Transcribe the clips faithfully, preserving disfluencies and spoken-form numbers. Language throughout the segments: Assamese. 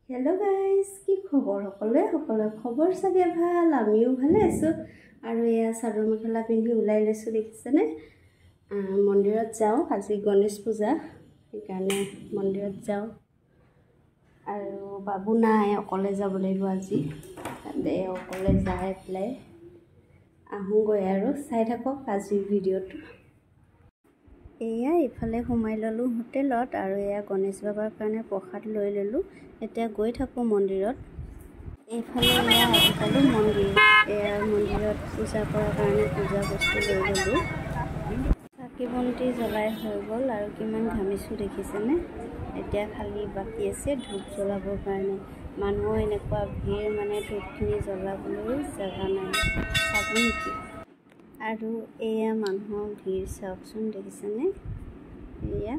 हेलो गाइस की खबर सकले सकले खबर सगे ভাল আমিও ভালে আছো আৰু এয়া চাদৰ মেখেলা পিন্ধি উলাই লৈছো দেখিছেনে মন্দিৰত যাও আজি গণেশ পূজা সেইকাৰণে মন্দিৰত যাও আৰু বাবু নাই অকলে যাব লাগিব আজি দে অকলে যাই প্লাই আহু গৈ আৰু চাই থাকক আজি ভিডিঅটো এয়া ইফালে ঘুমাই ললো হোটেলত আৰু এয়া গণেশ বাবাৰ কাৰণে প্ৰসাদ লৈ ললো এতিয়া গৈ থাকো মন্দিৰত এইফালে এয়া আজিকালি মন্দিৰ এয়া মন্দিৰত পূজা কৰাৰ কাৰণে পূজা বস্তু লৈ ললো চাকি বন্তি জ্বলাই হৈ গল আৰু কিমান ঘামিছো দেখিছেনে এতিয়া খালি বাকি আছে ধূপ জ্বলাবৰ কাৰণে মানুহ এনেকুৱা ভিৰ মানে ধূপখিনি জ্বলাবলৈ জাগা নাই চাব নেকি আৰু এয়া মানুহৰ ভিৰ চাওকচোন দেখিছেনে এয়া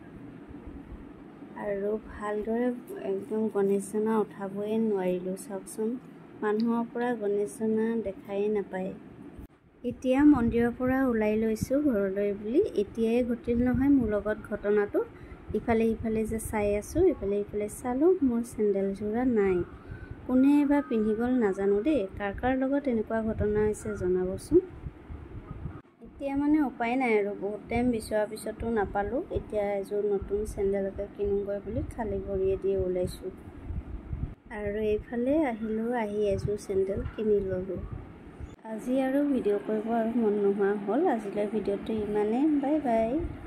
আৰু ভালদৰে একদম গণেশজনা উঠাবই নোৱাৰিলো চাওকচোন মানুহৰ পৰা গণেশজনা দেখাই নাপায় এতিয়া মন্দিৰৰ পৰা উলাই লৈছো ঘৰলৈ বুলি এতিয়াই ঘটিল নহয় মোৰ লগত ঘটনাটো ইফালে ইফালে যে চাই আছো ইফালে ইফালে চালো মোৰ চেন্ডেল জোৰা নাই কোনে এবা পিন্ধি গল নাজানো দেই কাৰ কাৰ লগত এনেকুৱা ঘটনা হৈছে জনাবচোন এতিয়া মানে উপায় নাই আৰু বহুত টাইম বিচৰা পিছতো নাপালো এতিয়া এযোৰ নতুন চেন্ডেলকে কিনুগৈ বুলি খালি ভৰিয়ে দিয়ে ওলাইছো আৰু এইফালে আহিলো আহি এযোৰ চেন্ডেল কিনি ললো আজি আৰু ভিডিঅ' কৰিব আৰু মন নোহোৱা হ'ল আজিলৈ ভিডিঅ'টো ইমানে বাই বাই